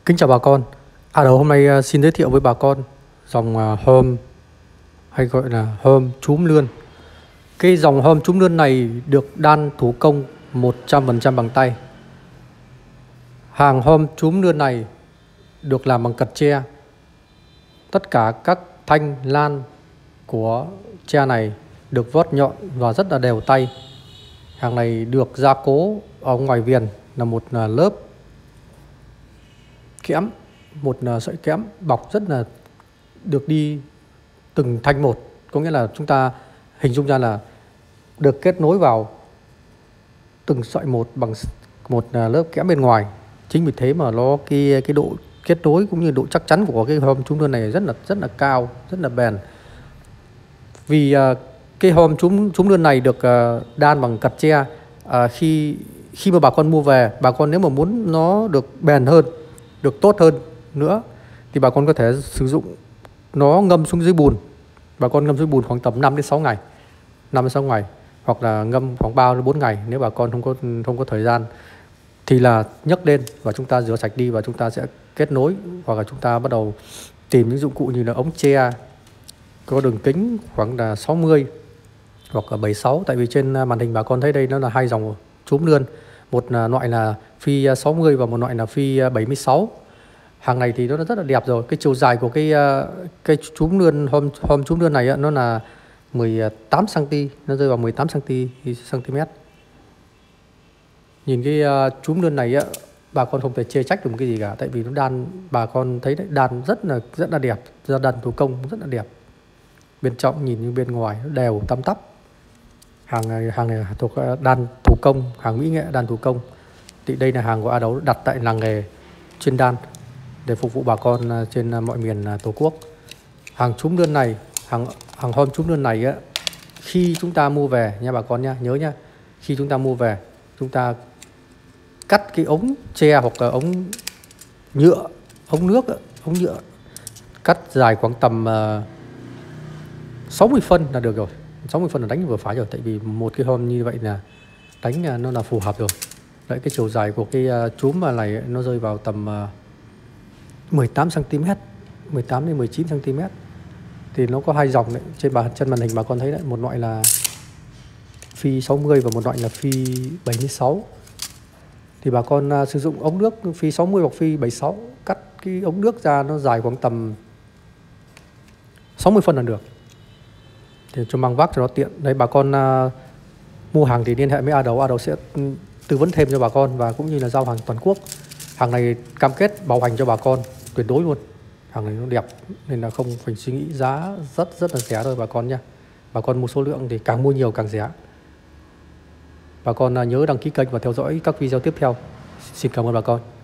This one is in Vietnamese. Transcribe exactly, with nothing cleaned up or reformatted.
Kính chào bà con. À đầu hôm nay à, xin giới thiệu với bà con dòng à, hom hay gọi là hom chúm lươn. Cái dòng hom chúm lươn này được đan thủ công một trăm phần trăm bằng tay. Hàng hom chúm lươn này được làm bằng cật tre. Tất cả các thanh lan của tre này được vót nhọn và rất là đều tay. Hàng này được gia cố ở ngoài viền là một à, lớp kẽm, một sợi kẽm bọc rất là được đi từng thanh một, có nghĩa là chúng ta hình dung ra là được kết nối vào từng sợi một bằng một lớp kẽm bên ngoài. Chính vì thế mà nó cái cái độ kết nối cũng như độ chắc chắn của cái hom chúm lươn này rất là rất là cao, rất là bền. Vì uh, cái hom chúm chúm lươn này được uh, đan bằng cật tre, uh, khi khi mà bà con mua về, bà con nếu mà muốn nó được bền hơn, được tốt hơn nữa thì bà con có thể sử dụng nó ngâm xuống dưới bùn. Bà con ngâm dưới bùn khoảng tầm năm đến sáu ngày. năm đến sáu ngày hoặc là ngâm khoảng ba đến bốn ngày nếu bà con không có không có thời gian thì là nhấc lên và chúng ta rửa sạch đi và chúng ta sẽ kết nối, hoặc là chúng ta bắt đầu tìm những dụng cụ như là ống tre có đường kính khoảng là sáu mươi hoặc là bảy mươi sáu. Tại vì trên màn hình bà con thấy đây nó là hai dòng chúm lươn, một loại là phi sáu mươi và một loại là phi bảy mươi sáu. Hàng này thì nó rất là đẹp rồi. Cái chiều dài của cái cái chúm lươn hom hom chúm lươn này nó là mười tám xăng ti mét, nó rơi vào mười tám xăng ti mét. Nhìn cái chúm lươn này á, bà con không thể chê trách được một cái gì cả, tại vì nó đan, bà con thấy đấy, đan rất là rất là đẹp, ra đan thủ công rất là đẹp. Bên trong nhìn như bên ngoài nó đều tăm tắp. Hàng này hàng này thuộc đan thủ công, hàng mỹ nghệ đan thủ công. Thì đây là hàng của A Đấu đặt tại làng nghề chuyên đan để phục vụ bà con trên mọi miền Tổ quốc. Hàng chúm lươn này, hàng hàng hom chúm lươn này á, khi chúng ta mua về nha bà con nha, nhớ nha, khi chúng ta mua về chúng ta cắt cái ống tre hoặc là ống nhựa, ống nước, ống nhựa cắt dài khoảng tầm uh, sáu mươi phân là được rồi. sáu mươi phân là đánh vừa phải rồi, tại vì một cái hom như vậy là đánh nó là phù hợp rồi. Đấy, cái chiều dài của cái chúm này nó rơi vào tầm uh, mười tám xăng ti mét, mười tám đến mười chín xăng ti mét. Thì nó có hai dòng đấy, trên bà chân màn hình bà con thấy đấy, một loại là phi sáu mươi và một loại là phi bảy mươi sáu. Thì bà con uh, sử dụng ống nước phi sáu mươi hoặc phi bảy mươi sáu, cắt cái ống nước ra nó dài khoảng tầm sáu mươi phân là được, để cho mang vác cho nó tiện. Đấy, bà con uh, mua hàng thì liên hệ với A Đấu, A Đấu sẽ tư vấn thêm cho bà con và cũng như là giao hàng toàn quốc. Hàng này cam kết bảo hành cho bà con tuyệt đối luôn. Hàng này nó đẹp nên là không phải suy nghĩ, giá rất rất là rẻ thôi bà con nha. Bà con mua số lượng thì càng mua nhiều càng rẻ. Bà con nhớ đăng ký kênh và theo dõi các video tiếp theo. Xin cảm ơn bà con.